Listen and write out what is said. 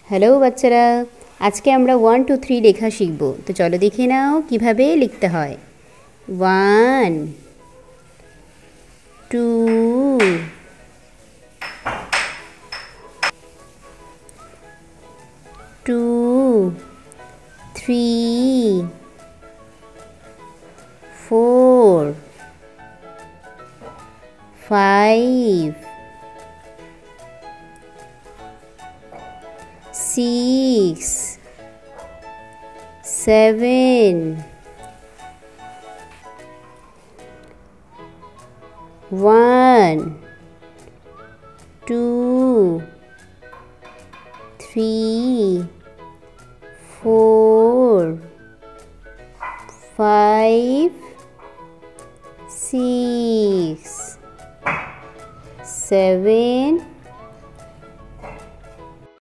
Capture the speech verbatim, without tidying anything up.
Hello বাচ্চারা, আজকে আমরা ওয়ান টু থ্রি লেখা শিখব। তো চলো দেখে নাও কিভাবে লিখতে হয়। One, two, two, three, four, five, six, seven, one, two, three, four, five, six, seven,